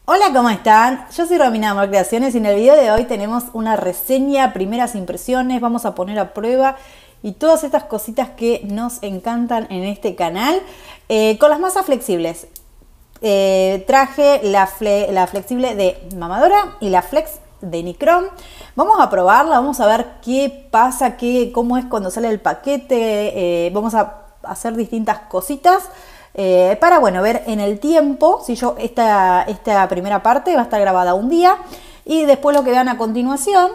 Hola, ¿cómo están? Yo soy Romina Amor Creaciones y en el video de hoy tenemos una reseña, primeras impresiones, vamos a poner a prueba y todas estas cositas que nos encantan en este canal con las masas flexibles. Traje la flexible de Mamadora y la flex de Nicron. Vamos a probarla, vamos a ver qué pasa, cómo es cuando sale el paquete, vamos a hacer distintas cositas. Para ver en el tiempo, si yo esta primera parte va a estar grabada un día y después lo que vean a continuación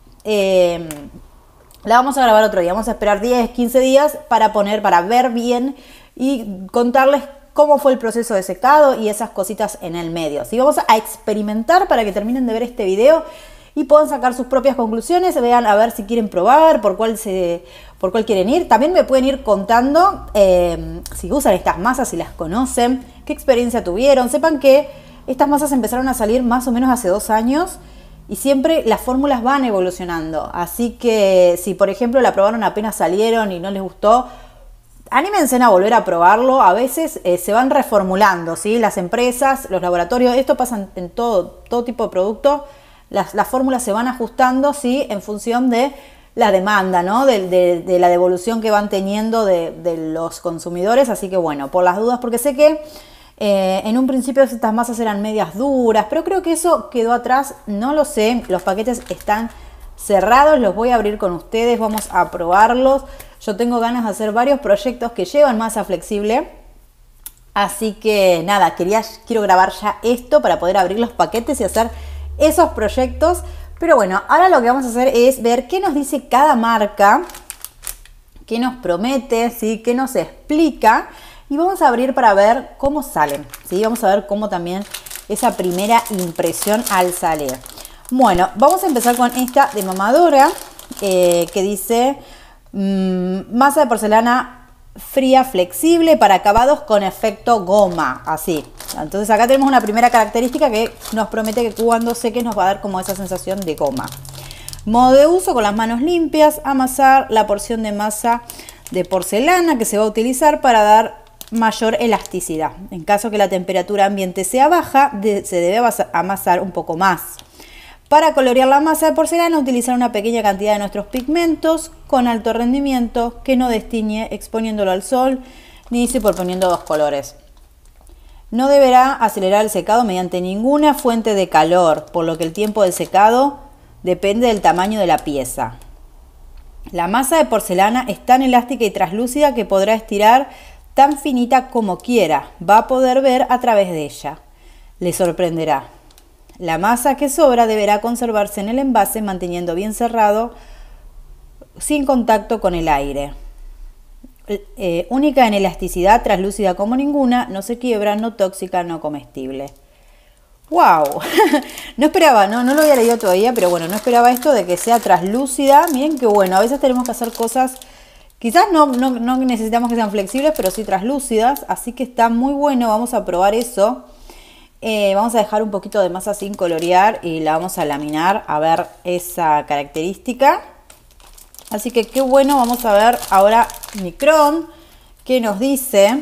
la vamos a grabar otro día. Vamos a esperar 10, 15 días para ver bien y contarles cómo fue el proceso de secado y esas cositas en el medio. Así vamos a experimentar para que terminen de ver este video y puedan sacar sus propias conclusiones, vean a ver si quieren probar, por cuál quieren ir. También me pueden ir contando si usan estas masas, si las conocen, qué experiencia tuvieron. Sepan que estas masas empezaron a salir más o menos hace 2 años y siempre las fórmulas van evolucionando. Así que si por ejemplo la probaron apenas salieron y no les gustó, anímense a volver a probarlo. A veces se van reformulando, ¿sí? Las empresas, los laboratorios, esto pasa en todo tipo de producto. Las fórmulas se van ajustando, ¿sí? En función de la demanda, ¿no? De la devolución que van teniendo de los consumidores. Así que bueno, por las dudas, porque sé que en un principio estas masas eran medias duras, pero creo que eso quedó atrás, no lo sé. Los paquetes están cerrados, los voy a abrir con ustedes, vamos a probarlos. Yo tengo ganas de hacer varios proyectos que llevan masa flexible. Así que nada, quiero grabar ya esto para poder abrir los paquetes y hacer esos proyectos. Pero bueno, ahora lo que vamos a hacer es ver qué nos dice cada marca, qué nos promete, ¿sí? Qué nos explica, y vamos a abrir para ver cómo salen, ¿sí? Vamos a ver cómo también esa primera impresión al salir. Bueno, vamos a empezar con esta de Mamadora que dice masa de porcelana fría flexible para acabados con efecto goma, así. Entonces acá tenemos una primera característica que nos promete que cuando seque nos va a dar como esa sensación de goma. Modo de uso: con las manos limpias, amasar la porción de masa de porcelana que se va a utilizar para dar mayor elasticidad. En caso que la temperatura ambiente sea baja, se debe amasar un poco más. Para colorear la masa de porcelana, utilizar una pequeña cantidad de nuestros pigmentos con alto rendimiento que no destiñe exponiéndolo al sol ni superponiendo 2 colores. No deberá acelerar el secado mediante ninguna fuente de calor, por lo que el tiempo de secado depende del tamaño de la pieza. La masa de porcelana es tan elástica y translúcida que podrá estirar tan finita como quiera. Va a poder ver a través de ella. Le sorprenderá. La masa que sobra deberá conservarse en el envase manteniendo bien cerrado, sin contacto con el aire. Única en elasticidad, translúcida como ninguna, no se quiebra, no tóxica, no comestible. ¡Wow! No esperaba, no lo había leído todavía, pero bueno, no esperaba esto de que sea translúcida. Miren qué bueno, a veces tenemos que hacer cosas, quizás no necesitamos que sean flexibles, pero sí translúcidas, así que está muy bueno. Vamos a probar eso. Vamos a dejar un poquito de masa sin colorear y la vamos a laminar a ver esa característica. Así que qué bueno. Vamos a ver ahora Nicron, que nos dice,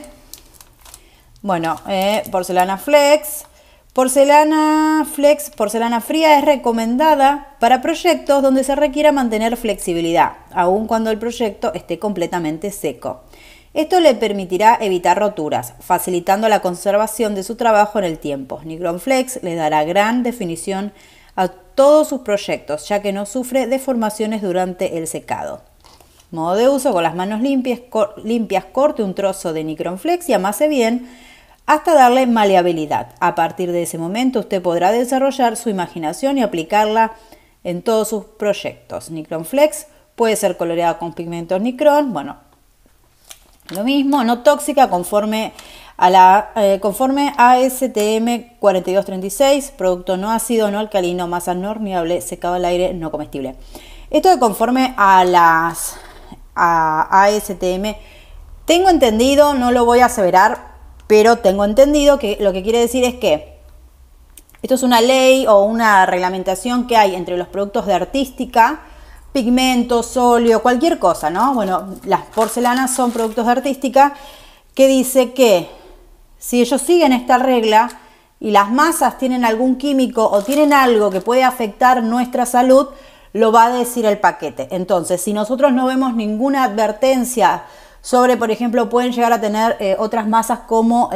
bueno, porcelana flex. Porcelana flex, porcelana fría, es recomendada para proyectos donde se requiera mantener flexibilidad, aun cuando el proyecto esté completamente seco. Esto le permitirá evitar roturas, facilitando la conservación de su trabajo en el tiempo. Nicron Flex le dará gran definición a todos sus proyectos, ya que no sufre deformaciones durante el secado. Modo de uso: con las manos limpias, corte un trozo de Nicron Flex y amase bien hasta darle maleabilidad. A partir de ese momento usted podrá desarrollar su imaginación y aplicarla en todos sus proyectos. Nicron Flex puede ser coloreada con pigmentos Nicron, bueno, lo mismo, no tóxica, conforme a ASTM 4236, producto no ácido, no alcalino, masa no horneable, secado al aire, no comestible. Esto de conforme a ASTM, tengo entendido, no lo voy a aseverar, pero tengo entendido que lo que quiere decir es que esto es una ley o una reglamentación que hay entre los productos de artística, pigmentos, óleo, cualquier cosa, ¿no? Bueno, las porcelanas son productos de artística, que dice que si ellos siguen esta regla, y las masas tienen algún químico o tienen algo que puede afectar nuestra salud, lo va a decir el paquete. Entonces, si nosotros no vemos ninguna advertencia sobre, por ejemplo, pueden llegar a tener otras masas como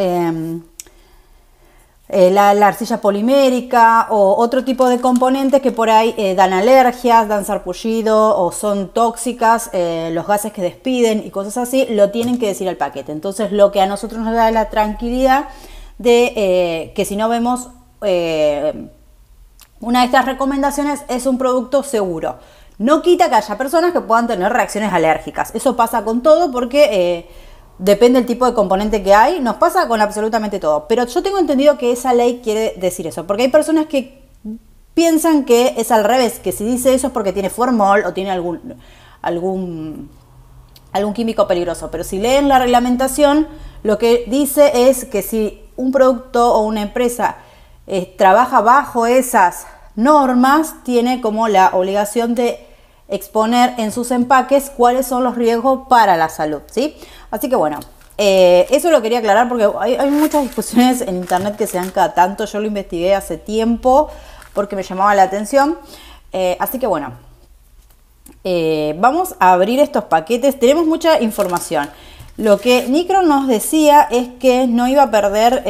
la arcilla polimérica o otro tipo de componentes que por ahí dan alergias, dan sarpullido o son tóxicas, los gases que despiden y cosas así, lo tienen que decir el paquete. Entonces, lo que a nosotros nos da la tranquilidad de que si no vemos una de estas recomendaciones, es un producto seguro. No quita que haya personas que puedan tener reacciones alérgicas. Eso pasa con todo porque depende del tipo de componente que hay. Nos pasa con absolutamente todo. Pero yo tengo entendido que esa ley quiere decir eso. Porque hay personas que piensan que es al revés. Que si dice eso es porque tiene formol o tiene algún químico peligroso. Pero si leen la reglamentación, lo que dice es que si un producto o una empresa trabaja bajo esas normas, tiene como la obligación de exponer en sus empaques cuáles son los riesgos para la salud, ¿sí? Así que bueno, eso lo quería aclarar porque hay muchas discusiones en internet que se dan cada tanto. Yo lo investigué hace tiempo porque me llamaba la atención. Así que bueno, vamos a abrir estos paquetes. Tenemos mucha información. Lo que Nicron nos decía es que no iba a perder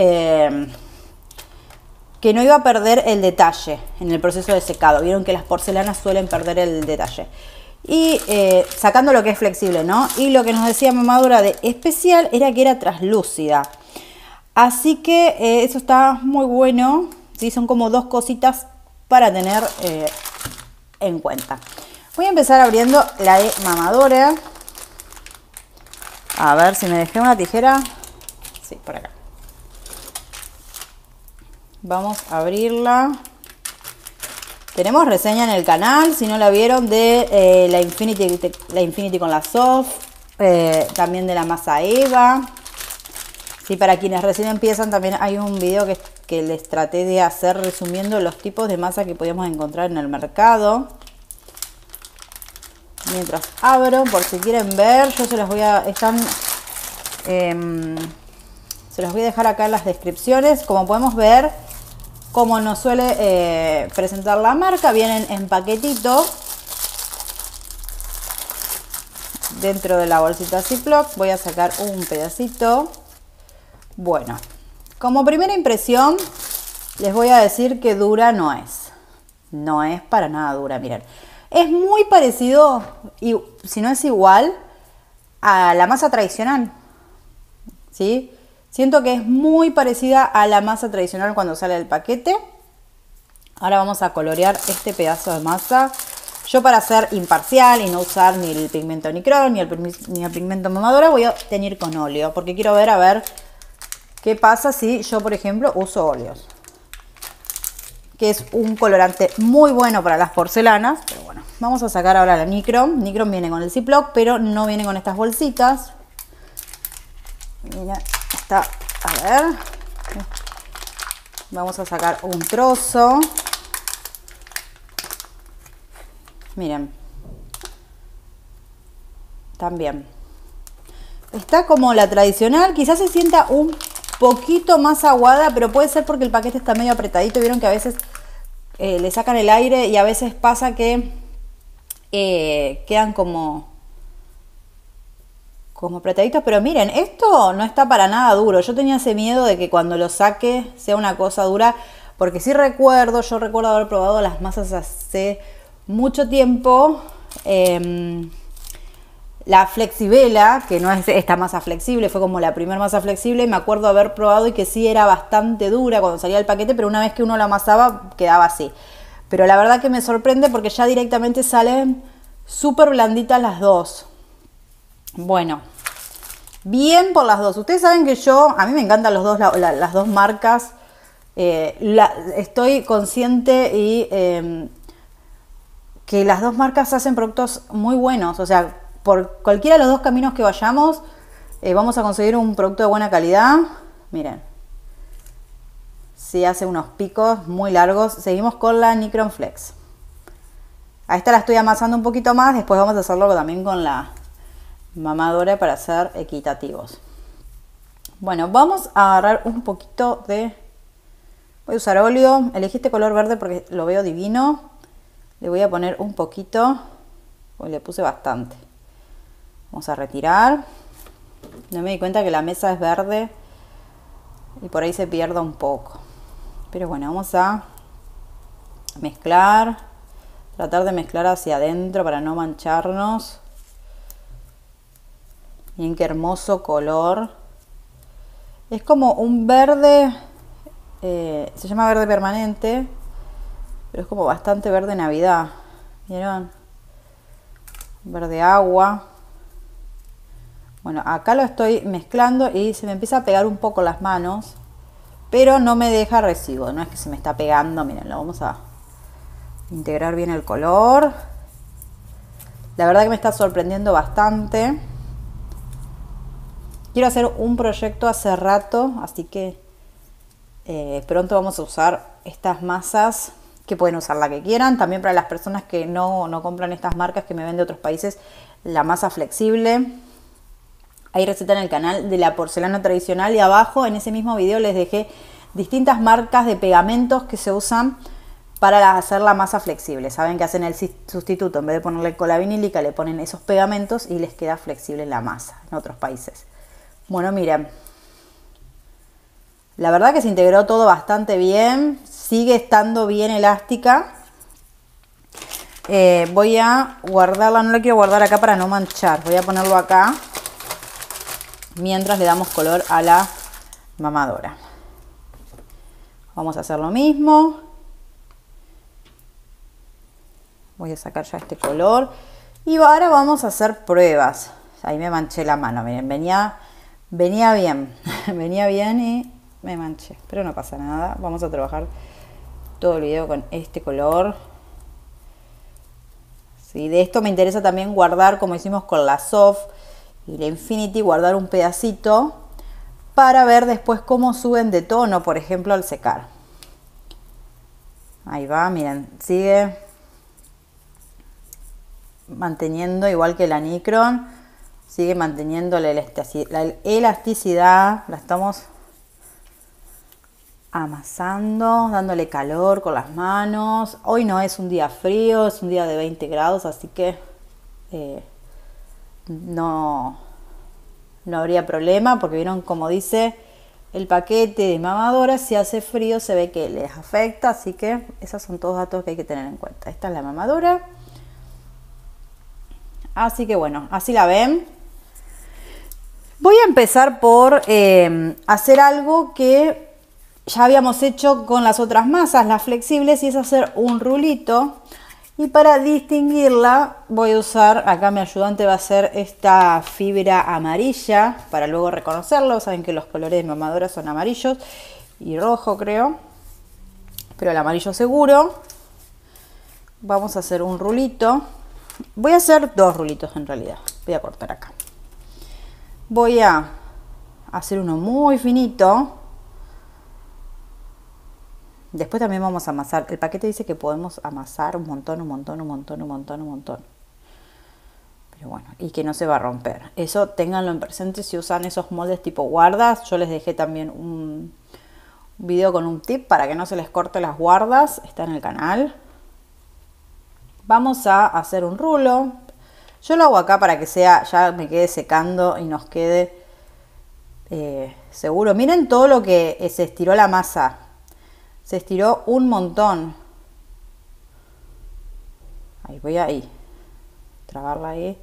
el detalle en el proceso de secado. Vieron que las porcelanas suelen perder el detalle. Y sacando lo que es flexible, ¿no? Y lo que nos decía Mamadora de especial era que era translúcida. Así que eso está muy bueno. ¿Sí? Son como dos cositas para tener en cuenta. Voy a empezar abriendo la de Mamadora. A ver si me dejé una tijera. Sí, por acá. Vamos a abrirla. Tenemos reseña en el canal, si no la vieron, de la Infinity con la Soft, también de la masa Eva. Sí, para quienes recién empiezan, también hay un video que les traté de hacer resumiendo los tipos de masa que podíamos encontrar en el mercado. Mientras abro, por si quieren ver, yo se los voy a... se los voy a dejar acá en las descripciones. Como podemos ver, como nos suele presentar la marca, vienen en paquetito dentro de la bolsita Ziploc. Voy a sacar un pedacito. Bueno, como primera impresión les voy a decir que dura no es. No es para nada dura, miren. Es muy parecido, y si no es igual, a la masa tradicional, ¿sí? Siento que es muy parecida a la masa tradicional cuando sale del paquete. Ahora vamos a colorear este pedazo de masa. Yo, para ser imparcial y no usar ni el pigmento Nicron ni el pigmento Mamadora, voy a teñir con óleo. Porque quiero ver, a ver qué pasa si yo, por ejemplo, uso óleos. Que es un colorante muy bueno para las porcelanas. Pero bueno, vamos a sacar ahora la Nicron. Nicron viene con el Ziploc, pero no viene con estas bolsitas. Mira, está, a ver. Vamos a sacar un trozo. Miren. También. Está como la tradicional. Quizás se sienta un poquito más aguada, pero puede ser porque el paquete está medio apretadito. Vieron que a veces le sacan el aire y a veces pasa que quedan como apretaditos. Pero miren, esto no está para nada duro. Yo tenía ese miedo de que cuando lo saque sea una cosa dura, porque sí recuerdo, yo recuerdo haber probado las masas hace mucho tiempo. La Flexibela, que no es esta masa flexible, fue como la primera masa flexible, y me acuerdo haber probado y que sí era bastante dura cuando salía del paquete, pero una vez que uno la amasaba quedaba así. Pero la verdad que me sorprende porque ya directamente salen súper blanditas las dos. Bueno, bien por las dos. Ustedes saben que a mí me encantan las dos marcas. Estoy consciente y que las dos marcas hacen productos muy buenos. O sea, por cualquiera de los dos caminos que vayamos, vamos a conseguir un producto de buena calidad. Miren, sí hace unos picos muy largos. Seguimos con la Nicron Flex. A esta la estoy amasando un poquito más. Después vamos a hacerlo también con la Mamadora para ser equitativos. Bueno, vamos a agarrar un poquito de Voy a usar óleo. Elegí este color verde porque lo veo divino. Le voy a poner un poquito. Hoy le puse bastante. Vamos a retirar. No me di cuenta que la mesa es verde y por ahí se pierda un poco. Pero bueno, vamos a mezclar. Tratar de mezclar hacia adentro para no mancharnos. Miren qué hermoso color. Es como un verde, se llama verde permanente, pero es como bastante verde Navidad. ¿Vieron? Verde agua. Bueno, acá lo estoy mezclando y se me empieza a pegar un poco las manos, pero no me deja residuo, no es que se me está pegando. Miren, lo vamos a integrar bien el color. La verdad que me está sorprendiendo bastante. Quiero hacer un proyecto hace rato, así que pronto vamos a usar estas masas, que pueden usar la que quieran. También para las personas que no compran estas marcas que me ven de otros países, la masa flexible. Hay receta en el canal de la porcelana tradicional y abajo en ese mismo video les dejé distintas marcas de pegamentos que se usan para hacer la masa flexible. Saben que hacen el sustituto, en vez de ponerle cola vinílica le ponen esos pegamentos y les queda flexible la masa en otros países. Bueno, miren, la verdad que se integró todo bastante bien, sigue estando bien elástica. Voy a guardarla, no la quiero guardar acá para no manchar, voy a ponerlo acá mientras le damos color a la mamadora. Vamos a hacer lo mismo. Voy a sacar ya este color y ahora vamos a hacer pruebas. Ahí me manché la mano, miren, venía bien, venía bien y me manché, pero no pasa nada. Vamos a trabajar todo el video con este color. Sí, de esto me interesa también guardar, como hicimos con la Soft y la Infinity, guardar un pedacito para ver después cómo suben de tono, por ejemplo, al secar. Ahí va, miren, sigue manteniendo igual que la Nicron, sigue manteniendo la elasticidad, la estamos amasando, dándole calor con las manos. Hoy no es un día frío, es un día de 20 grados, así que no habría problema, porque vieron como dice el paquete de mamadora, si hace frío se ve que les afecta, así que esos son todos datos que hay que tener en cuenta. Esta es la mamadora. Así que bueno, así la ven. Voy a empezar por hacer algo que ya habíamos hecho con las otras masas, las flexibles, y es hacer un rulito. Y para distinguirla voy a usar, acá mi ayudante va a hacer esta fibra amarilla para luego reconocerlo. Saben que los colores de mamadora son amarillos y rojo, creo, pero el amarillo seguro. Vamos a hacer un rulito. Voy a hacer dos rulitos en realidad. Voy a cortar acá. Voy a hacer uno muy finito. Después también vamos a amasar. El paquete dice que podemos amasar un montón. Pero bueno, y que no se va a romper. Eso ténganlo en presente si usan esos moldes tipo guardas. Yo les dejé también un video con un tip para que no se les corte las guardas. Está en el canal. Vamos a hacer un rulo. Yo lo hago acá para que sea, ya me quede secando y nos quede seguro. Miren todo lo que se estiró la masa. Se estiró un montón. Ahí voy ahí. Trabarla ahí.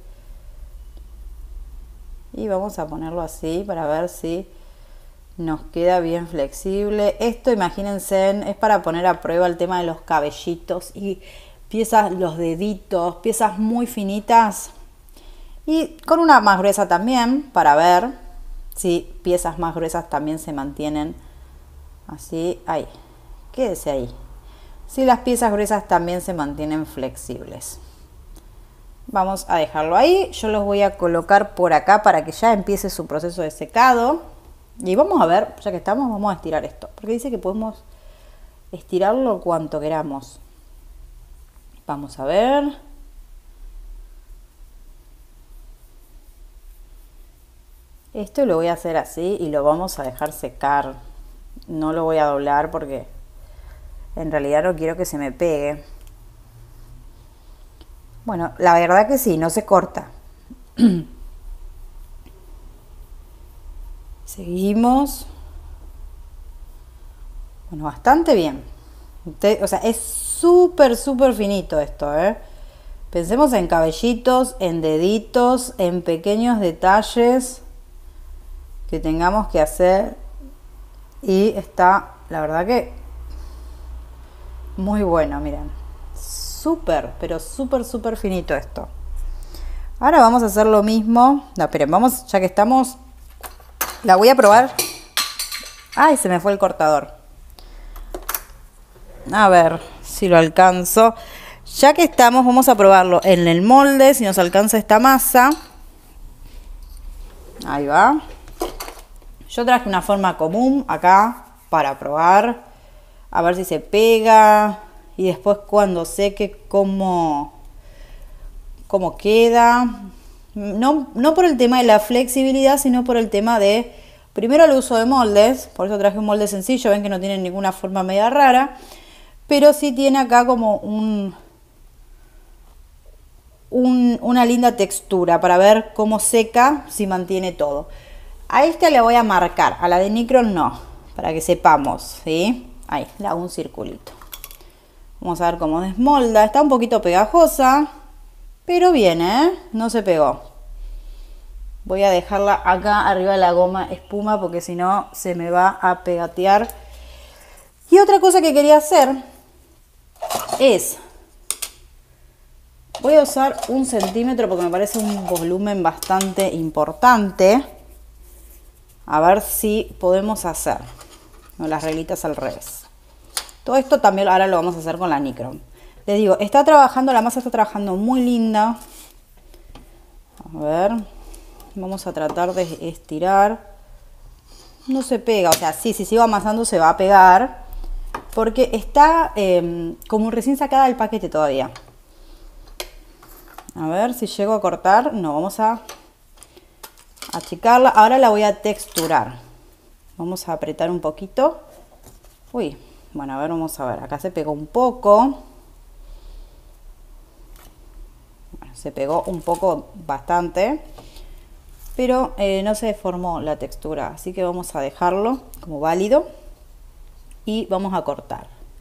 Y vamos a ponerlo así para ver si nos queda bien flexible. Esto, imagínense, es para poner a prueba el tema de los cabellitos y piezas, los deditos, piezas muy finitas. Y con una más gruesa también, para ver si piezas más gruesas también se mantienen así. Ahí. Quédese ahí. Si las piezas gruesas también se mantienen flexibles. Vamos a dejarlo ahí. Yo los voy a colocar por acá para que ya empiece su proceso de secado. Y vamos a ver, ya que estamos, vamos a estirar esto. Porque dice que podemos estirarlo cuanto queramos. Vamos a ver. Esto lo voy a hacer así y lo vamos a dejar secar. No lo voy a doblar porque En realidad no quiero que se me pegue. Bueno, la verdad que sí, no se corta. Seguimos. Bueno, bastante bien. O sea, es súper, súper finito esto, ¿eh? Pensemos en cabellitos, en deditos, en pequeños detalles que tengamos que hacer. Y está, la verdad que muy bueno, miren. Súper, pero súper, súper finito esto. Ahora vamos a hacer lo mismo. No, esperen, vamos, ya que estamos, la voy a probar. Ay, se me fue el cortador. A ver si lo alcanzo. Ya que estamos, vamos a probarlo en el molde, si nos alcanza esta masa. Ahí va. Yo traje una forma común acá para probar. A ver si se pega. Y después cuando seque cómo queda. No por el tema de la flexibilidad, sino por el tema de, primero, el uso de moldes. Por eso traje un molde sencillo. Ven que no tiene ninguna forma media rara. Pero sí tiene acá como una linda textura para ver cómo seca, si mantiene todo. A esta le voy a marcar, a la de Nicron no, para que sepamos, ¿sí? Ahí, le hago un circulito. Vamos a ver cómo desmolda. Está un poquito pegajosa, pero bien, ¿eh? No se pegó. Voy a dejarla acá arriba de la goma espuma porque si no se me va a pegatear. Y otra cosa que quería hacer es, voy a usar 1 centímetro porque me parece un volumen bastante importante. A ver si podemos hacer las reglitas al revés. Todo esto también ahora lo vamos a hacer con la Nicron. Les digo, la masa está trabajando muy linda. A ver, vamos a tratar de estirar. No se pega, o sea, si sigo amasando se va a pegar. Porque está como recién sacada del paquete todavía. A ver si llego a cortar. No, vamos a achicarla. Ahora la voy a texturar. Vamos a apretar un poquito. Uy, bueno, a ver, vamos a ver. Acá se pegó un poco. Bueno, se pegó un poco bastante. Pero no se deformó la textura. Así que vamos a dejarlo como válido. Y vamos a cortar.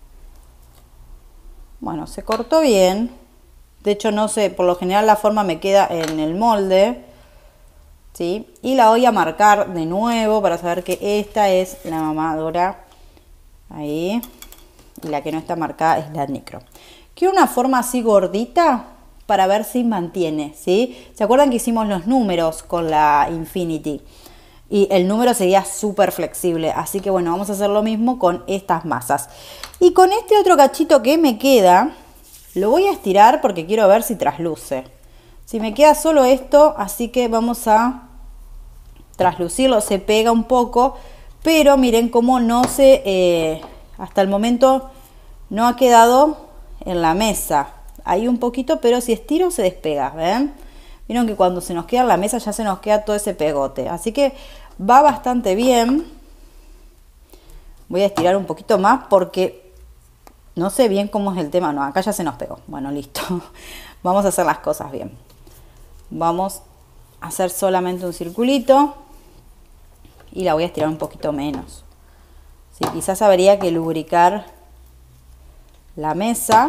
Bueno, se cortó bien. De hecho, no sé, por lo general la forma me queda en el molde. ¿Sí? Y la voy a marcar de nuevo para saber que esta es la mamadora. Ahí. Y la que no está marcada es la Nicron. Quiero una forma así gordita para ver si mantiene, ¿sí? ¿Se acuerdan que hicimos los números con la Infinity? Y el número sería súper flexible. Así que bueno, vamos a hacer lo mismo con estas masas. Y con este otro cachito que me queda, lo voy a estirar porque quiero ver si trasluce. Si me queda solo esto, así que vamos a traslucirlo. Se pega un poco, pero miren cómo no se... hasta el momento no ha quedado en la mesa. Ahí un poquito, pero si estiro se despega, ¿ven? Vieron que cuando se nos queda en la mesa ya se nos queda todo ese pegote. Así que va bastante bien. Voy a estirar un poquito más porque no sé bien cómo es el tema. No, acá ya se nos pegó. Bueno, listo. Vamos a hacer las cosas bien. Vamos a hacer solamente un circulito. Y la voy a estirar un poquito menos. Sí, quizás habría que lubricar la mesa.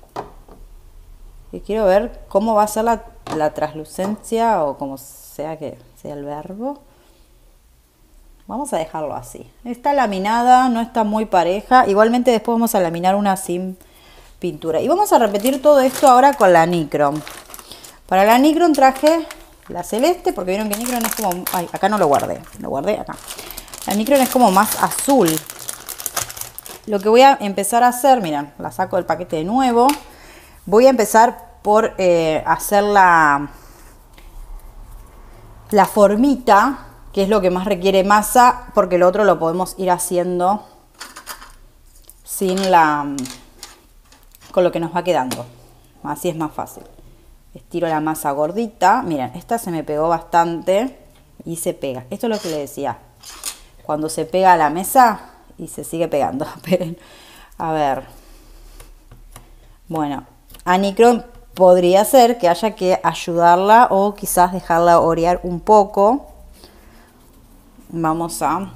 Y quiero ver cómo va a ser la translucencia o como sea que sea el verbo. Vamos a dejarlo así. Está laminada, no está muy pareja. Igualmente después vamos a laminar una sin pintura. Y vamos a repetir todo esto ahora con la Nicron. Para la Nicron traje la celeste porque vieron que Nicron es como... Ay, acá no lo guardé. Lo guardé acá. La Nicron es como más azul. Lo que voy a empezar a hacer, miren, la saco del paquete de nuevo. Voy a empezar por hacer la formita, que es lo que más requiere masa, porque lo otro lo podemos ir haciendo con lo que nos va quedando. Así es más fácil. Estiro la masa gordita. Miren, esta se me pegó bastante y se pega. Esto es lo que le decía. Cuando se pega a la mesa y se sigue pegando. Esperen. A ver. Bueno, a Nicron podría ser que haya que ayudarla o quizás dejarla orear un poco. Vamos a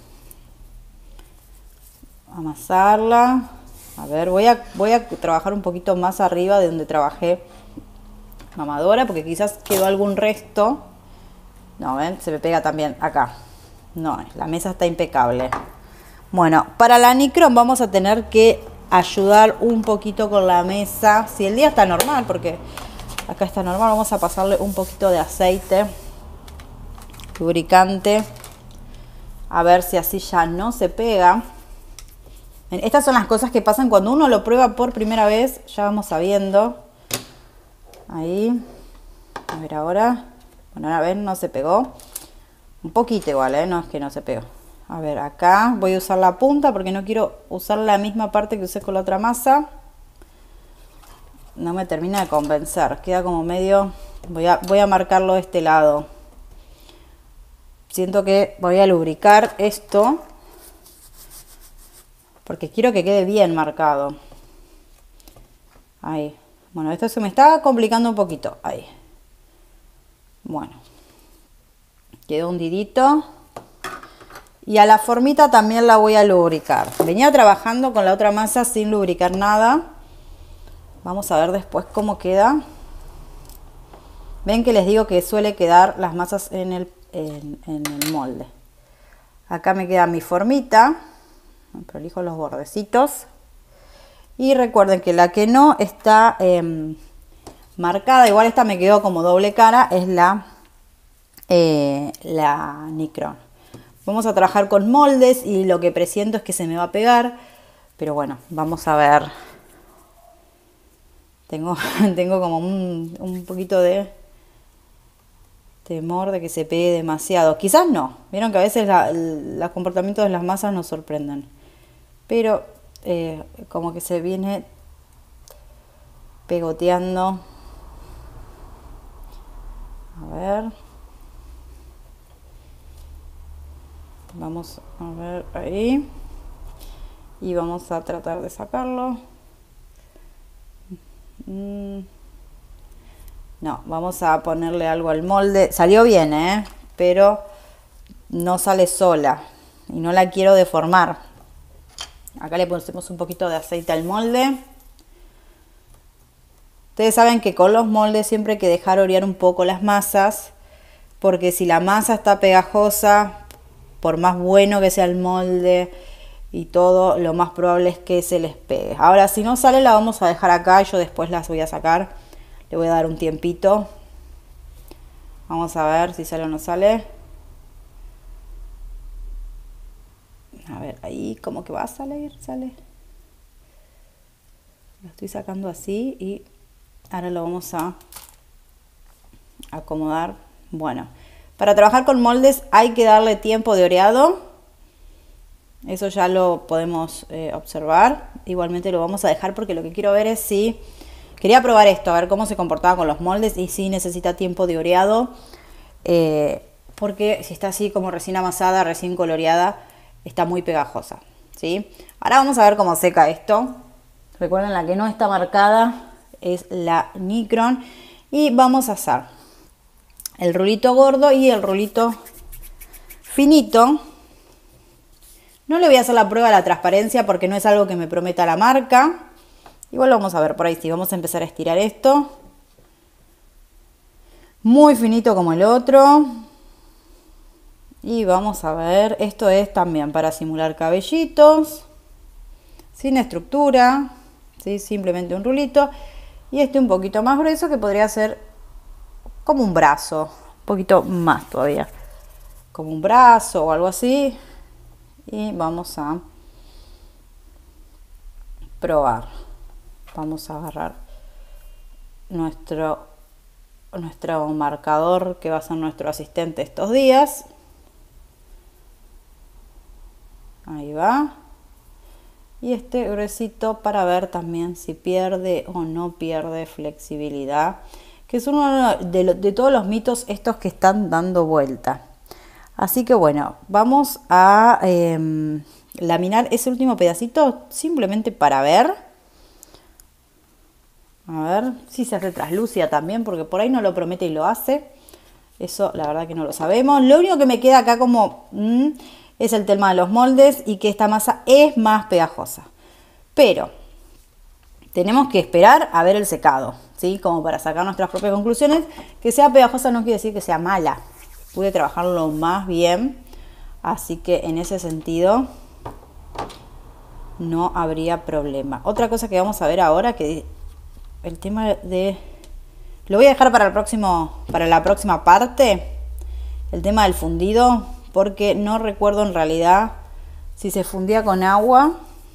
amasarla. A ver, voy a trabajar un poquito más arriba de donde trabajé mamadora, porque quizás quedó algún resto. No, ven, se me pega también acá. No, la mesa está impecable. Bueno, para la Nicron vamos a tener que ayudar un poquito con la mesa. Si el día está normal, porque acá está normal, vamos a pasarle un poquito de aceite lubricante. A ver si así ya no se pega. Estas son las cosas que pasan cuando uno lo prueba por primera vez. Ya vamos sabiendo. Ahí. A ver ahora. Bueno, ahora ven, no se pegó. Un poquito igual, no es que no se pegó. A ver, acá voy a usar la punta porque no quiero usar la misma parte que usé con la otra masa. No me termina de convencer. Queda como medio... Voy a marcarlo de este lado. Siento que voy a lubricar esto porque quiero que quede bien marcado. Ahí. Bueno, esto se me está complicando un poquito. Ahí. Bueno. Quedó hundidito. Y a la formita también la voy a lubricar. Venía trabajando con la otra masa sin lubricar nada. Vamos a ver después cómo queda. Ven que les digo que suele quedar las masas en el molde. Acá me queda mi formita. Me prolijo los bordecitos. Y recuerden que la que no está marcada, igual esta me quedó como doble cara, es la Nicron. Vamos a trabajar con moldes y lo que presiento es que se me va a pegar. Pero bueno, vamos a ver. Tengo como un poquito de temor de que se pegue demasiado. Quizás no. Vieron que a veces los comportamientos de las masas nos sorprenden. Pero como que se viene pegoteando. A ver. Vamos a ver ahí. Y vamos a tratar de sacarlo. No, vamos a ponerle algo al molde. Salió bien, pero no sale sola. Y no la quiero deformar. Acá le ponemos un poquito de aceite al molde. Ustedes saben que con los moldes siempre hay que dejar orear un poco las masas. Porque si la masa está pegajosa, por más bueno que sea el molde y todo, lo más probable es que se les pegue. Ahora, si no sale, la vamos a dejar acá. Yo después las voy a sacar. Le voy a dar un tiempito. Vamos a ver si sale o no sale. A ver, ahí como que va a salir, sale. Lo estoy sacando así y ahora lo vamos a acomodar. Bueno, para trabajar con moldes hay que darle tiempo de oreado. Eso ya lo podemos observar. Igualmente lo vamos a dejar porque lo que quiero ver es si... Quería probar esto, a ver cómo se comportaba con los moldes y si necesita tiempo de oreado. Porque si está así como recién amasada, recién coloreada, está muy pegajosa, ¿sí? Ahora vamos a ver cómo seca esto. Recuerden, la que no está marcada es la Nicron. Y vamos a hacer el rulito gordo y el rulito finito. No le voy a hacer la prueba de la transparencia porque no es algo que me prometa la marca. Igual lo vamos a ver por ahí. Sí, vamos a empezar a estirar esto. Muy finito como el otro. Y vamos a ver. Esto es también para simular cabellitos. Sin estructura. ¿Sí? Simplemente un rulito. Y este un poquito más grueso que podría ser como un brazo. Un poquito más todavía. Como un brazo o algo así. Y vamos a probar. Vamos a agarrar nuestro marcador que va a ser nuestro asistente estos días. Ahí va. Y este gruesito para ver también si pierde o no pierde flexibilidad. Que es uno de todos los mitos estos que están dando vuelta. Así que bueno, vamos a laminar ese último pedacito simplemente para ver. A ver si se hace traslúcida también, porque por ahí no lo promete y lo hace. Eso la verdad que no lo sabemos. Lo único que me queda acá como es el tema de los moldes y que esta masa es más pegajosa. Pero tenemos que esperar a ver el secado, ¿sí? Como para sacar nuestras propias conclusiones. Que sea pegajosa no quiere decir que sea mala. Pude trabajarlo más bien. Así que en ese sentido no habría problema. Otra cosa que vamos a ver ahora, que el tema de... Lo voy a dejar para la próxima parte, el tema del fundido, porque no recuerdo en realidad si se fundía con agua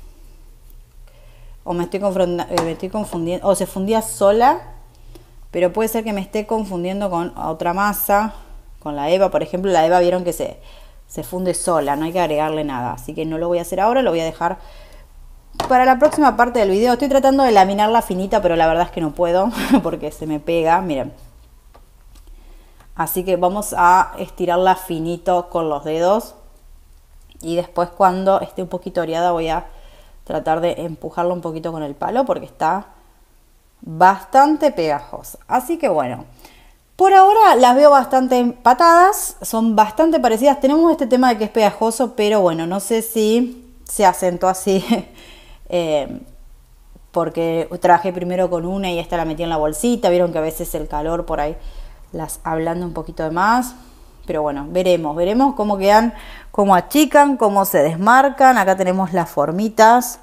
o me estoy confundiendo, o se fundía sola, pero puede ser que me esté confundiendo con otra masa, con la Eva, por ejemplo. La Eva vieron que se funde sola, no hay que agregarle nada, así que no lo voy a hacer ahora, lo voy a dejar para la próxima parte del video. Estoy tratando de laminarla finita, pero la verdad es que no puedo porque se me pega, miren. Así que vamos a estirarla finito con los dedos. Y después, cuando esté un poquito oreada, voy a tratar de empujarla un poquito con el palo porque está bastante pegajosa. Así que bueno, por ahora las veo bastante empatadas, son bastante parecidas. Tenemos este tema de que es pegajoso, pero bueno, no sé si se asentó así porque trabajé primero con una y esta la metí en la bolsita. Vieron que a veces el calor por ahí las ablanda un poquito de más. Pero bueno, veremos cómo quedan, cómo achican, cómo se desmarcan. Acá tenemos las formitas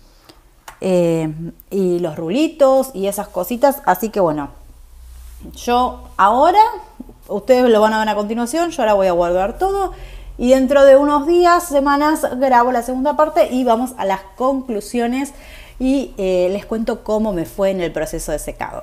y los rulitos y esas cositas. Así que bueno, yo ahora, ustedes lo van a ver a continuación, yo ahora voy a guardar todo. Y dentro de unos días, semanas, grabo la segunda parte y vamos a las conclusiones y les cuento cómo me fue en el proceso de secado.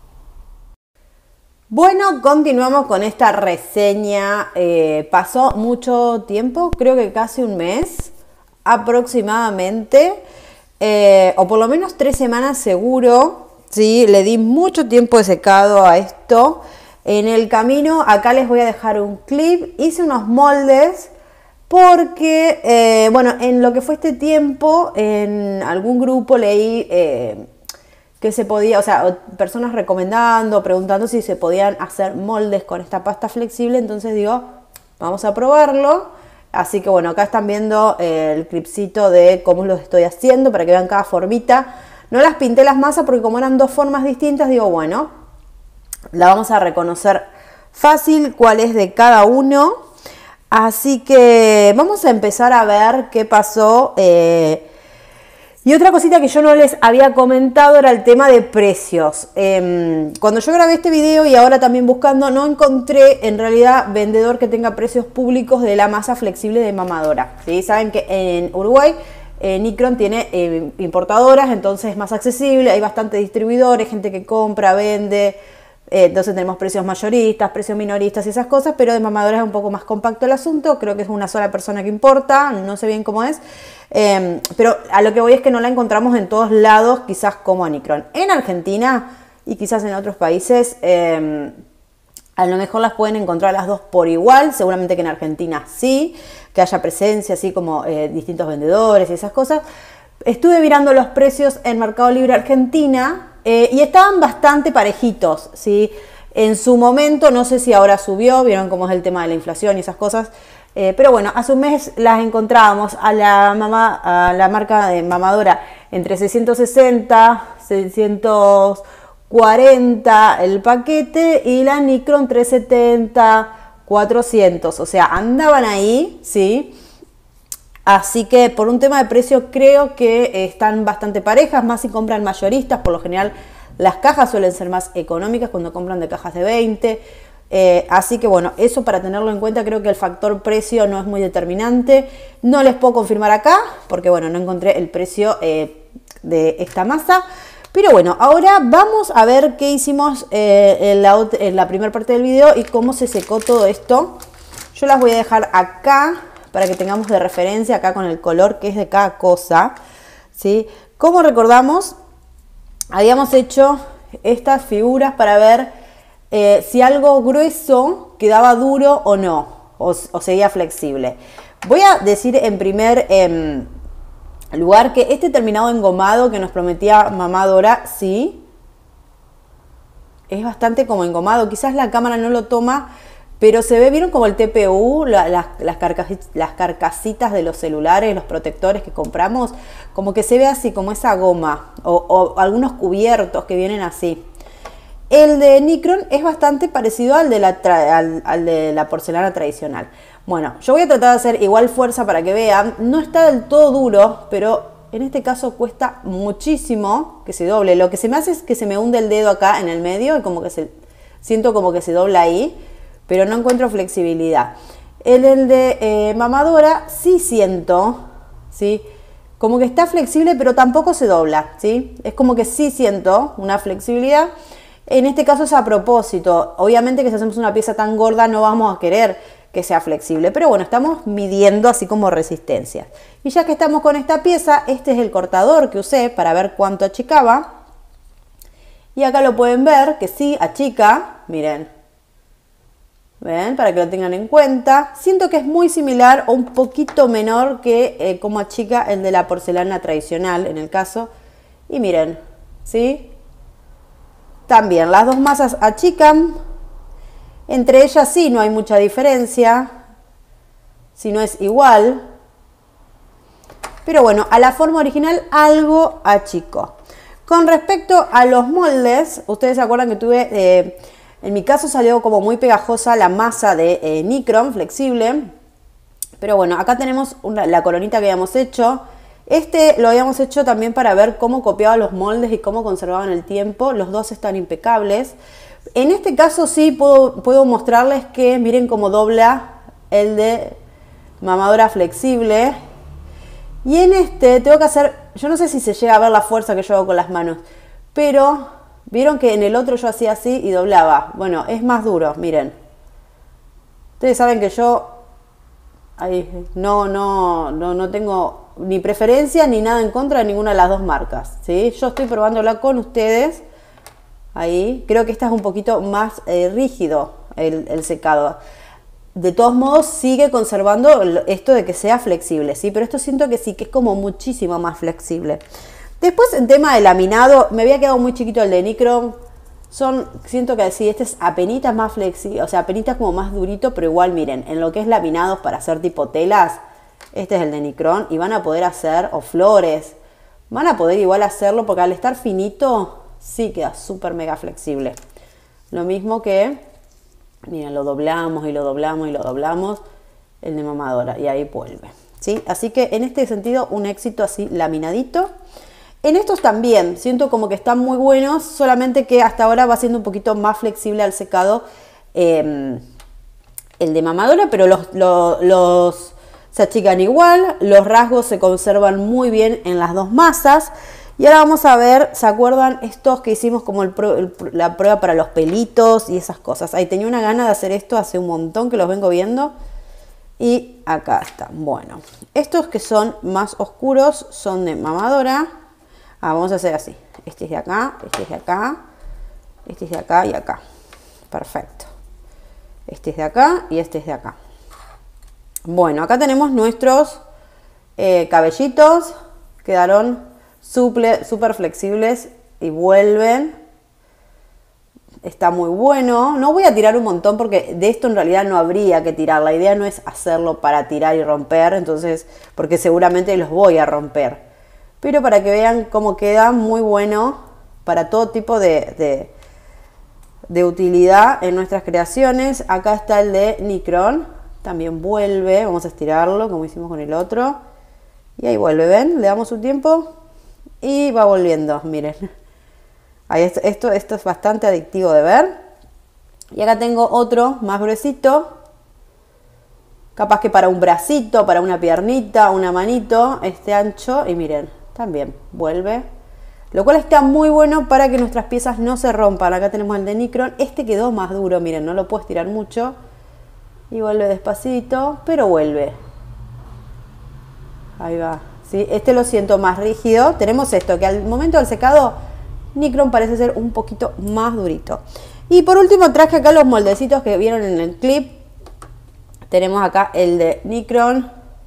Bueno, continuamos con esta reseña. Pasó mucho tiempo, creo que casi un mes aproximadamente, o por lo menos 3 semanas seguro, ¿sí? Le di mucho tiempo de secado a esto. En el camino, acá les voy a dejar un clip. Hice unos moldes porque, bueno, en lo que fue este tiempo, en algún grupo leí que se podía, o sea, personas recomendando, preguntando si se podían hacer moldes con esta pasta flexible. Entonces digo, vamos a probarlo. Así que bueno, acá están viendo el clipcito de cómo los estoy haciendo para que vean cada formita. No las pinté las masas porque como eran 2 formas distintas, digo, bueno, la vamos a reconocer fácil cuál es de cada uno. Así que vamos a empezar a ver qué pasó. Y otra cosita que yo no les había comentado era el tema de precios. Cuando yo grabé este video y ahora también buscando, no encontré en realidad vendedor que tenga precios públicos de la masa flexible de mamadora, ¿sí? Saben que en Uruguay Nicron tiene importadoras, entonces es más accesible, hay bastantes distribuidores, gente que compra, vende. Entonces tenemos precios mayoristas, precios minoristas y esas cosas, pero de mamadoras es un poco más compacto el asunto. Creo que es una sola persona que importa, no sé bien cómo es. Pero a lo que voy es que no la encontramos en todos lados, quizás como a Nicron. En Argentina y quizás en otros países, a lo mejor las pueden encontrar las dos por igual. Seguramente que en Argentina sí, que haya presencia, así como distintos vendedores y esas cosas. Estuve mirando los precios en Mercado Libre Argentina. Y estaban bastante parejitos, ¿sí? En su momento, no sé si ahora subió, vieron cómo es el tema de la inflación y esas cosas. Pero bueno, hace un mes las encontrábamos a la marca de mamadora entre 660, 640 el paquete y la Nicron 370, 400. O sea, andaban ahí, ¿sí? Así que por un tema de precio creo que están bastante parejas, más si compran mayoristas. Por lo general las cajas suelen ser más económicas cuando compran de cajas de 20. Así que bueno, eso para tenerlo en cuenta. Creo que el factor precio no es muy determinante. No les puedo confirmar acá porque bueno, no encontré el precio de esta masa. Pero bueno, ahora vamos a ver qué hicimos en la primera parte del video y cómo se secó todo esto. Yo las voy a dejar acá para que tengamos de referencia acá con el color que es de cada cosa, ¿sí? Como recordamos, habíamos hecho estas figuras para ver si algo grueso quedaba duro o no, o seguía flexible. Voy a decir en primer lugar que este terminado engomado que nos prometía Mamá Dora, sí, es bastante como engomado. Quizás la cámara no lo toma, pero se ve, ¿vieron como el TPU, las carcasitas de los celulares, los protectores que compramos? Como que se ve así, como esa goma, o algunos cubiertos que vienen así. El de Nicron es bastante parecido al de la porcelana tradicional. Bueno, yo voy a tratar de hacer igual fuerza para que vean. No está del todo duro, pero en este caso cuesta muchísimo que se doble. Lo que se me hace es que se me hunde el dedo acá en el medio y como que siento como que se dobla ahí, pero no encuentro flexibilidad. El de Mamá Dora sí siento, ¿sí? Como que está flexible, pero tampoco se dobla, ¿sí? Es como que sí siento una flexibilidad. En este caso es a propósito. Obviamente que si hacemos una pieza tan gorda no vamos a querer que sea flexible, pero bueno, estamos midiendo así como resistencia. Y ya que estamos con esta pieza, este es el cortador que usé para ver cuánto achicaba. Y acá lo pueden ver que sí achica, miren. ¿Ven? Para que lo tengan en cuenta. Siento que es muy similar o un poquito menor que como achica el de la porcelana tradicional en el caso. Y miren, ¿sí? También las dos masas achican, entre ellas sí no hay mucha diferencia, si no es igual, pero bueno, a la forma original algo achicó. Con respecto a los moldes, ustedes se acuerdan que tuve, en mi caso salió como muy pegajosa la masa de Nicron flexible, pero bueno, acá tenemos la coronita que habíamos hecho. Este lo habíamos hecho también para ver cómo copiaba los moldes y cómo conservaban el tiempo. Los dos están impecables. En este caso sí puedo mostrarles que miren cómo dobla el de Mamá Dora flexible. Y en este tengo que hacer, yo no sé si se llega a ver la fuerza que yo hago con las manos, pero vieron que en el otro yo hacía así y doblaba. Bueno, es más duro, miren. Ustedes saben que yo no tengo ni preferencia ni nada en contra de ninguna de las dos marcas, ¿sí? Yo estoy probándola con ustedes. Ahí, creo que esta es un poquito más rígido el secado. De todos modos, sigue conservando esto de que sea flexible, ¿sí? Pero esto siento que sí, que es como muchísimo más flexible. Después, en tema de laminado, me había quedado muy chiquito el de Nicron. Siento que sí, este es apenitas más flexible, o sea, apenitas como más durito, pero igual, miren, en lo que es laminados para hacer tipo telas, este es el de Nicron y van a poder hacer, o flores, van a poder igual hacerlo porque al estar finito, sí queda súper mega flexible. Lo mismo que, miren, lo doblamos y lo doblamos y lo doblamos, el de Mamá Dora y ahí vuelve, ¿sí? Así que en este sentido, un éxito así laminadito. En estos también, siento como que están muy buenos, solamente que hasta ahora va siendo un poquito más flexible al secado el de Mamá Dora, pero los se achican igual, los rasgos se conservan muy bien en las dos masas. Y ahora vamos a ver, ¿se acuerdan estos que hicimos como la prueba para los pelitos y esas cosas? Ahí tenía una gana de hacer esto hace un montón que los vengo viendo. Y acá están. Bueno, estos que son más oscuros son de Mamá Dora. Vamos a hacer así. Este es de acá, este es de acá, este es de acá y acá. Perfecto. Este es de acá y este es de acá. Bueno, acá tenemos nuestros cabellitos. Quedaron súper flexibles y vuelven. Está muy bueno. No voy a tirar un montón porque de esto en realidad no habría que tirar. La idea no es hacerlo para tirar y romper, entonces, porque seguramente los voy a romper. Pero para que vean cómo queda, muy bueno para todo tipo de utilidad en nuestras creaciones. Acá está el de Nicron. También vuelve, vamos a estirarlo como hicimos con el otro. Y ahí vuelve, ¿ven? Le damos un tiempo y va volviendo, miren. Ahí esto es bastante adictivo de ver. Y acá tengo otro más gruesito. Capaz que para un bracito, para una piernita, una manito, este ancho. Y miren, también vuelve. Lo cual está muy bueno para que nuestras piezas no se rompan. Acá tenemos el de Nicron. Este quedó más duro, miren, no lo puedo estirar mucho. Y vuelve despacito, pero vuelve. Ahí va. ¿Sí? Este lo siento más rígido. Tenemos esto, que al momento del secado, Nicron parece ser un poquito más durito. Y por último traje acá los moldecitos que vieron en el clip. Tenemos acá el de Nicron.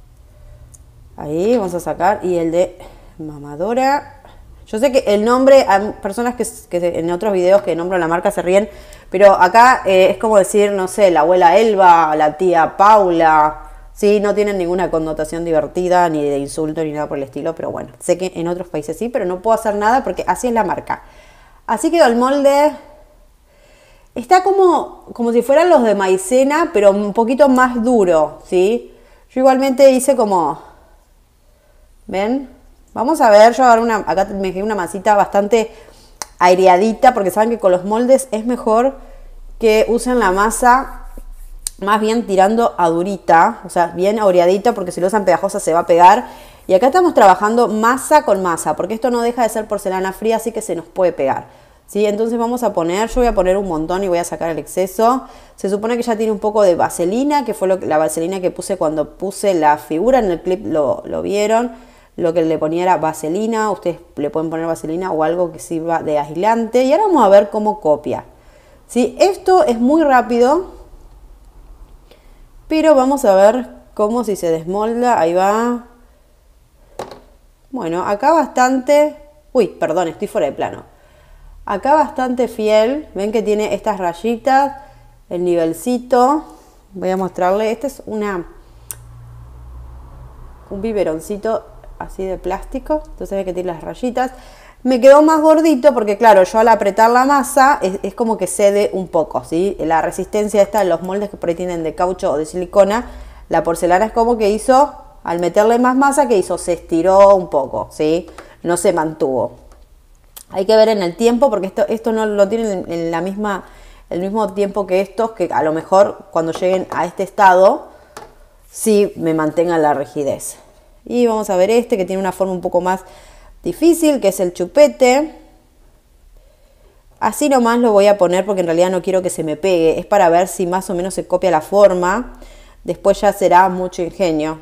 Ahí vamos a sacar. Y el de mamadora. Yo sé que el nombre, hay personas que en otros videos que nombran la marca se ríen, pero acá es como decir, no sé, la abuela Elba, la tía Paula, ¿sí? No tienen ninguna connotación divertida, ni de insulto, ni nada por el estilo, pero bueno, sé que en otros países sí, pero no puedo hacer nada porque así es la marca. Así quedó el molde. Está como si fueran los de maicena, pero un poquito más duro, ¿sí? Yo igualmente hice como... ¿Ven? Vamos a ver, acá me dejé una masita bastante aireadita, porque saben que con los moldes es mejor que usen la masa más bien tirando a durita, o sea, bien aireadita, porque si lo usan pegajosa se va a pegar. Y acá estamos trabajando masa con masa, porque esto no deja de ser porcelana fría, así que se nos puede pegar, ¿sí? Entonces vamos a poner, yo voy a poner un montón y voy a sacar el exceso. Se supone que ya tiene un poco de vaselina, que fue la vaselina que puse cuando puse la figura en el clip, lo vieron. Lo que le ponía era vaselina, ustedes le pueden poner vaselina o algo que sirva de aislante. Y ahora vamos a ver cómo copia, ¿sí? Esto es muy rápido, pero vamos a ver cómo si se desmolda. Ahí va. Bueno, acá bastante... Uy, perdón, estoy fuera de plano. Acá bastante fiel. Ven que tiene estas rayitas, el nivelcito. Voy a mostrarle. Este es un biberoncito así de plástico, entonces ve que tiene las rayitas. Me quedó más gordito porque claro, yo al apretar la masa es como que cede un poco, ¿sí? La resistencia esta de los moldes que por ahí tienen de caucho o de silicona, la porcelana es como que hizo, al meterle más masa, que hizo, se estiró un poco, ¿sí? No se mantuvo. Hay que ver en el tiempo, porque esto no lo tienen en el mismo tiempo que estos, que a lo mejor cuando lleguen a este estado sí me mantengan la rigidez. Y vamos a ver este que tiene una forma un poco más difícil, que es el chupete. Así nomás lo voy a poner porque en realidad no quiero que se me pegue. Es para ver si más o menos se copia la forma. Después ya será mucho ingenio.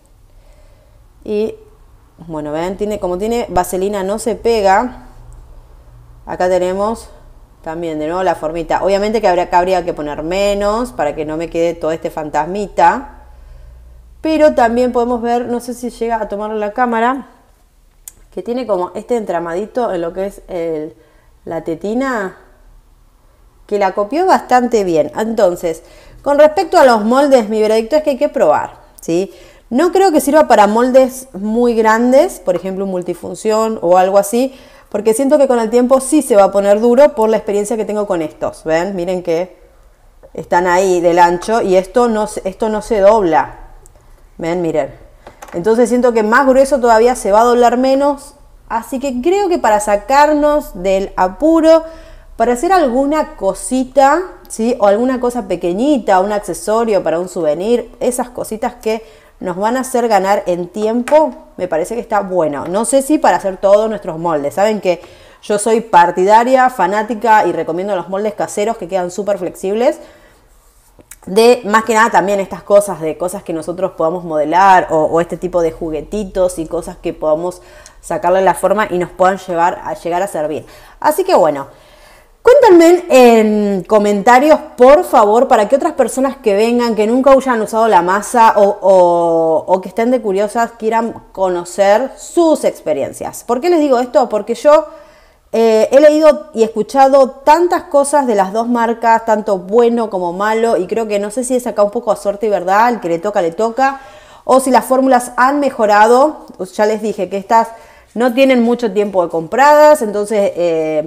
Y bueno, ven, como tiene vaselina no se pega. Acá tenemos también de nuevo la formita. Obviamente que acá habría que poner menos para que no me quede todo este fantasmita. Pero también podemos ver, no sé si llega a tomarlo la cámara, que tiene como este entramadito en lo que es la tetina, que la copió bastante bien. Entonces, con respecto a los moldes, mi veredicto es que hay que probar, ¿sí? No creo que sirva para moldes muy grandes, por ejemplo, un multifunción o algo así, porque siento que con el tiempo sí se va a poner duro por la experiencia que tengo con estos. ¿Ven? Miren que están ahí del ancho y esto no se dobla. ¿Ven? Miren. Entonces siento que más grueso todavía se va a doblar menos. Así que creo que para sacarnos del apuro, para hacer alguna cosita, ¿sí? O alguna cosa pequeñita, un accesorio para un souvenir, esas cositas que nos van a hacer ganar en tiempo, me parece que está bueno. No sé si para hacer todos nuestros moldes. Saben que yo soy partidaria, fanática y recomiendo los moldes caseros que quedan súper flexibles. De más que nada también estas cosas, de cosas que nosotros podamos modelar o este tipo de juguetitos y cosas que podamos sacarle la forma y nos puedan llegar a servir. Así que bueno, cuéntenme en comentarios, por favor, para que otras personas que vengan, que nunca hayan usado la masa o que estén de curiosas, quieran conocer sus experiencias. ¿Por qué les digo esto? Porque yo he leído y escuchado tantas cosas de las dos marcas, tanto bueno como malo, y creo que no sé si es acá un poco a suerte y verdad, el que le toca, o si las fórmulas han mejorado. Ya les dije que estas no tienen mucho tiempo de compradas, entonces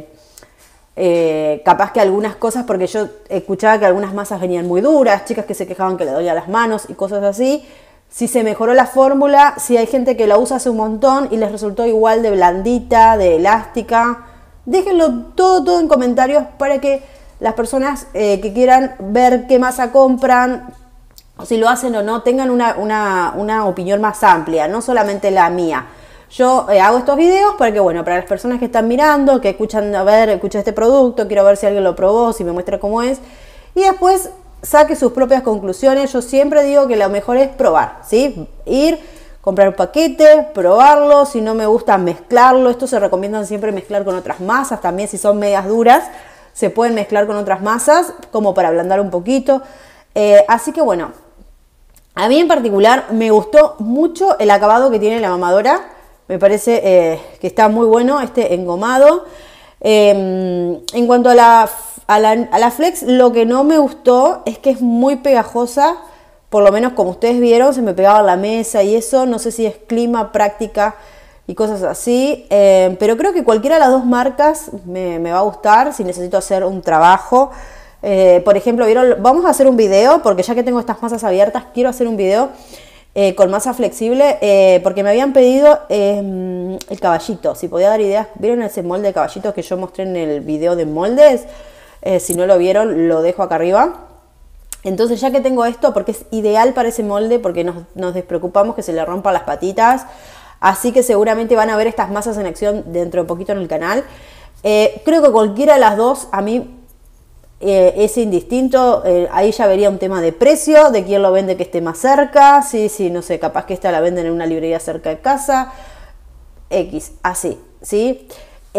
capaz que algunas cosas, porque yo escuchaba que algunas masas venían muy duras, chicas que se quejaban que le dolía las manos y cosas así. Si se mejoró la fórmula, si hay gente que la usa hace un montón y les resultó igual de blandita, de elástica, déjenlo todo en comentarios para que las personas que quieran ver qué masa compran, o si lo hacen o no, tengan una opinión más amplia, no solamente la mía. Yo hago estos videos para que, bueno, para las personas que están mirando, que escuchan este producto, quiero ver si alguien lo probó, si me muestra cómo es, y después saque sus propias conclusiones. Yo siempre digo que lo mejor es probar, ¿sí? Comprar un paquete, probarlo, si no me gusta mezclarlo. Esto se recomienda siempre mezclar con otras masas, también si son medias duras, se pueden mezclar con otras masas, como para ablandar un poquito. Así que bueno, A mí en particular me gustó mucho el acabado que tiene la mamadora. Me parece que está muy bueno este engomado. En cuanto a la Flex, lo que no me gustó es que es muy pegajosa. Por lo menos como ustedes vieron, se me pegaba a la mesa y eso. No sé si es clima, práctica y cosas así. Pero creo que cualquiera de las dos marcas me va a gustar si necesito hacer un trabajo. Por ejemplo, ¿vieron? Vamos a hacer un video, porque ya que tengo estas masas abiertas, quiero hacer un video con masa flexible, porque me habían pedido el caballito, si podía dar ideas. ¿Vieron ese molde de caballito que yo mostré en el video de moldes? Si no lo vieron, lo dejo acá arriba. Entonces, ya que tengo esto, porque es ideal para ese molde, porque nos despreocupamos que se le rompan las patitas, así que seguramente van a ver estas masas en acción dentro de poquito en el canal. Creo que cualquiera de las dos, a mí es indistinto. Ahí ya vería un tema de precio, de quién lo vende que esté más cerca. Sí, no sé, capaz que esta la venden en una librería cerca de casa, X, así, ¿sí?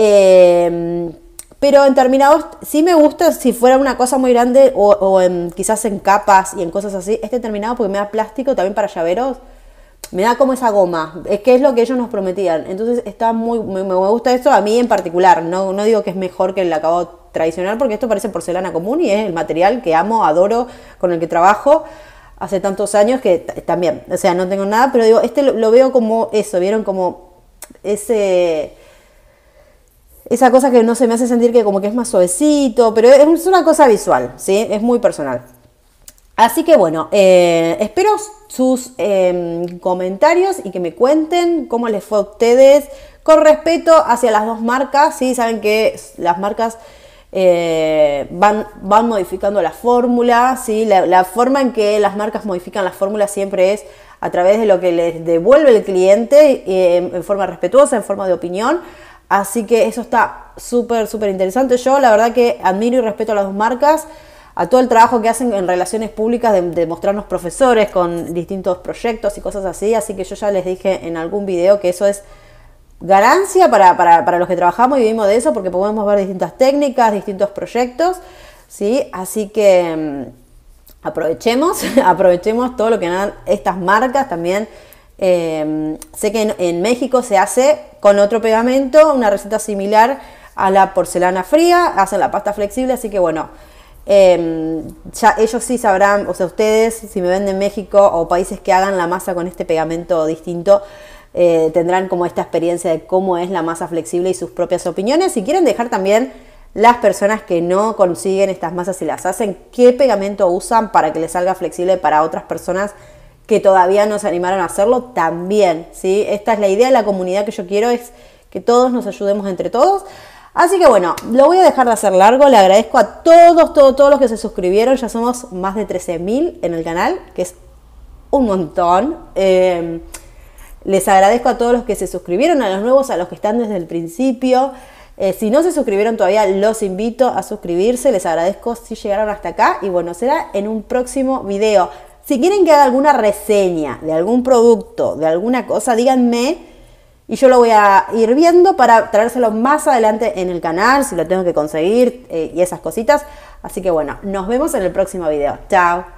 Pero en terminados, sí me gusta si fuera una cosa muy grande o quizás en capas y en cosas así, este terminado, porque me da plástico también para llaveros. Me da como esa goma, es que es lo que ellos nos prometían. Entonces está me gusta esto a mí en particular. No digo que es mejor que el acabado tradicional, porque esto parece porcelana común y es el material que amo, adoro, con el que trabajo hace tantos años que también, o sea, no tengo nada, pero digo, este lo veo como eso, ¿vieron? Como esa cosa que no se me hace sentir que como que es más suavecito, pero es una cosa visual, ¿sí? Es muy personal. Así que bueno, espero sus comentarios y que me cuenten cómo les fue a ustedes con respeto hacia las dos marcas. ¿Sí? Saben que las marcas van modificando la fórmula. ¿Sí? La forma en que las marcas modifican la fórmula siempre es a través de lo que les devuelve el cliente en forma respetuosa, en forma de opinión. Así que eso está súper, súper interesante. Yo la verdad que admiro y respeto a las dos marcas, a todo el trabajo que hacen en relaciones públicas de mostrarnos profesores con distintos proyectos y cosas así. Así que yo ya les dije en algún video que eso es ganancia para los que trabajamos y vivimos de eso, porque podemos ver distintas técnicas, distintos proyectos, ¿sí? Así que aprovechemos todo lo que dan estas marcas también. Sé que en México se hace con otro pegamento, una receta similar a la porcelana fría, hacen la pasta flexible, así que bueno, ya ellos sí sabrán, o sea, ustedes, si me ven en México o países que hagan la masa con este pegamento distinto, tendrán como esta experiencia de cómo es la masa flexible y sus propias opiniones. Si quieren dejar también las personas que no consiguen estas masas y las hacen, qué pegamento usan para que les salga flexible para otras personas que todavía no se animaron a hacerlo, también, ¿sí? Esta es la idea de la comunidad que yo quiero, es que todos nos ayudemos entre todos. Así que bueno, lo voy a dejar de hacer largo. Le agradezco a todos los que se suscribieron. Ya somos más de 13.000 en el canal, que es un montón. Les agradezco a todos los que se suscribieron, a los nuevos, a los que están desde el principio. Si no se suscribieron todavía, los invito a suscribirse. Les agradezco si llegaron hasta acá. Y bueno, será en un próximo video. Si quieren que haga alguna reseña de algún producto, de alguna cosa, díganme. Y yo lo voy a ir viendo para traérselo más adelante en el canal, si lo tengo que conseguir y esas cositas. Así que bueno, nos vemos en el próximo video. Chao.